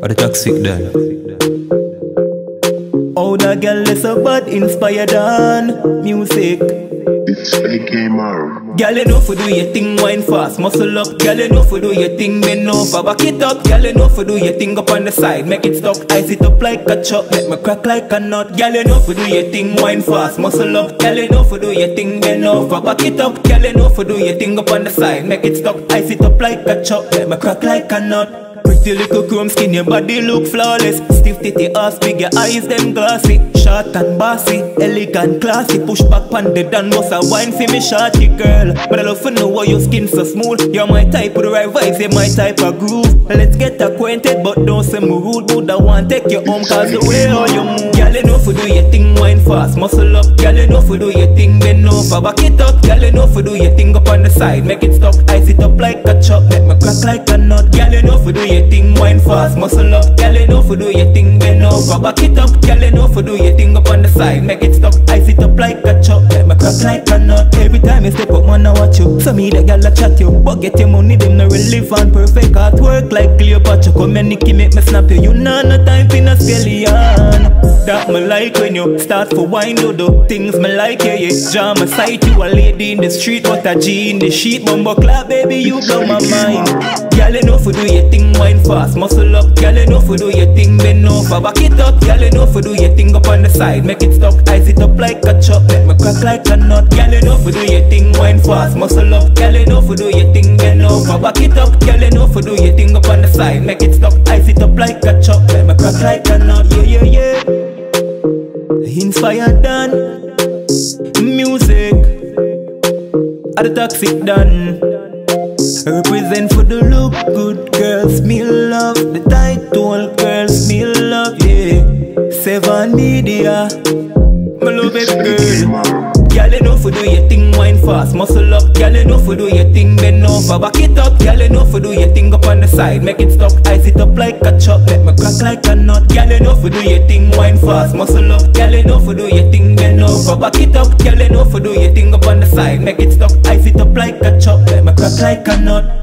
Or the toxic done. Oh, the girl is so bad, inspired on music. It's AKMR. Girl, you know for do your thing, wine fast, muscle up. Girl, you know for do your thing, bend over, back it up. Girl, you know for do your thing up on the side, make it stop. Ice it up like a chop, make me crack like a nut. Girl, you know for do your thing, wine fast, muscle up. Girl, you know for do your thing, bend over, back it up. Girl, you know for do your thing up on the side, make it stop. Ice it up like a chop, make me crack like a nut. Pretty little chrome skin, your body look flawless. Stiff titty ass, big your eyes them glassy. Short and bossy, elegant, classy. Push back on the dan, must a wine for me shorty girl. But I love to know why your skin so smooth. You're my type with the right vibes, you're my type of groove. Let's get acquainted, but don't say me rude. But I want take you home, cause the way how you move. Girl, you know for do your thing, wine fast, muscle up. Girl, you know for do your thing, bend over, back it up. Girl, you know for do your thing up on the side, make it stop. Ice it up like a chop, make me crack like a nut. Girl, you know for do your thing, wine fast, muscle up. Girl, you know for do your thing, bend over, back it up. Girl, you know for do your thing up on the side, make it stop. Ice it up like a chop, make me crack like a nut. Every time you step up, man, I watch you. So me the girl a chat you, but get your money, them no relevant. Perfect artwork like Cleopatra. Come and Nicky make me snap you. You know no time for no skeleton. That me like when you start for wine, do things me like, yeah, yeah. Jam aside, you a lady in the street, but a G in the sheet. Bumbo clap, baby, you blow my mind. Girl, you know for do your thing, wine fast, muscle up. Girl, you know for do your thing, bend over, back it up. Girl, you know for do your thing up on the side, make it stop. Ice it up like a chop, make me crack like a nut. Girl, you know for do your thing, wine fast, muscle up. Girl, you know for do your thing, bend over, back it up. Girl, you know for do your thing up on the side, make it stop. Ice it up like a chop, make me crack like a nut. Yeah, yeah, yeah. Inspired done music, at the toxic done. Represent for the look good girls, me love the title girls, me love, yeah. Seven Media, my love it girl. Girl, you know for do your thing, wine fast, muscle up. Girl, you know for do your thing, bend over, back it up. Girl, you know for do your thing up on the side, make it stop. Ice it up like a chop, make me crack like a nut. Girl, you know for do your thing, wine fast, muscle up. Girl, you know for do your thing, bend over, back it up. Girl, you know for do your thing up on the side, make it stop. Ice it up like a chop, make me crack like a nut.